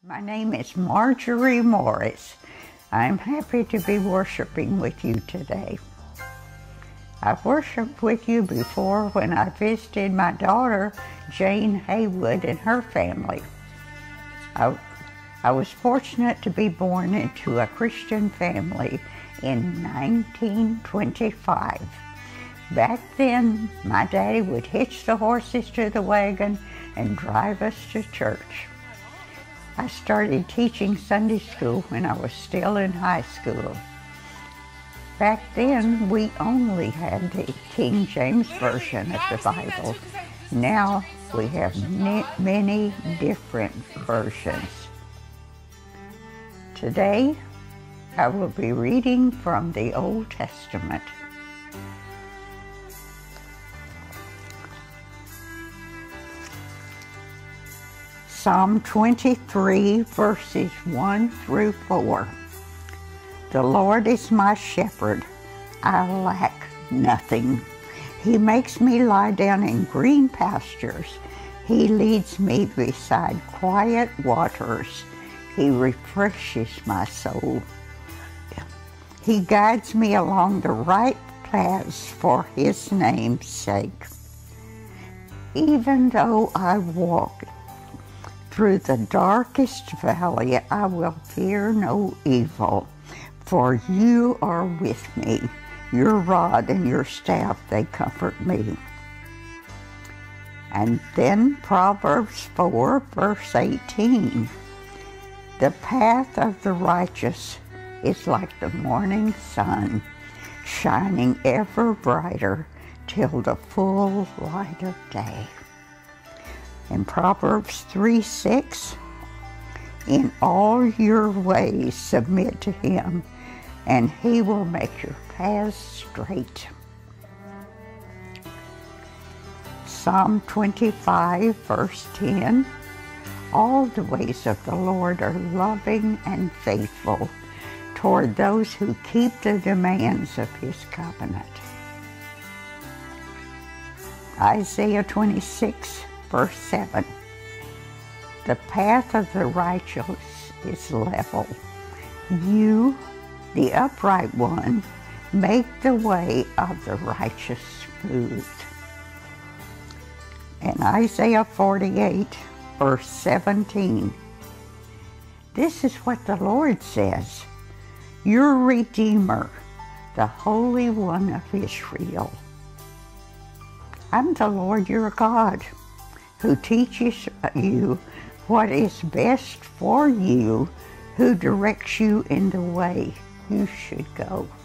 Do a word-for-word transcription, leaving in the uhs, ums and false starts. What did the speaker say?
My name is Marjorie Morris. I'm happy to be worshiping with you today. I've worshiped with you before when I visited my daughter, Jane Haywood, and her family. I, I was fortunate to be born into a Christian family in nineteen twenty-five. Back then, my daddy would hitch the horses to the wagon and drive us to church. I started teaching Sunday school when I was still in high school. Back then, we only had the King James Version of the Bible. Now, we have many different versions. Today, I will be reading from the Old Testament. Psalm twenty-three, verses one through four. The Lord is my shepherd, I lack nothing. He makes me lie down in green pastures. He leads me beside quiet waters. He refreshes my soul. He guides me along the right paths for His name's sake. Even though I walk through the darkest valley, I will fear no evil, for you are with me. Your rod and your staff, they comfort me. And then Proverbs four, verse eighteen. The path of the righteous is like the morning sun, shining ever brighter till the full light of day. In Proverbs three, six, in all your ways submit to Him, and He will make your paths straight. Psalm twenty-five, verse ten, all the ways of the Lord are loving and faithful toward those who keep the demands of His covenant. Isaiah twenty-six, verse seven, the path of the righteous is level. You, the upright one, make the way of the righteous smooth. And Isaiah forty-eight, verse seventeen, this is what the Lord says, your Redeemer, the Holy One of Israel. I'm the Lord your God, who teaches you what is best for you, who directs you in the way you should go.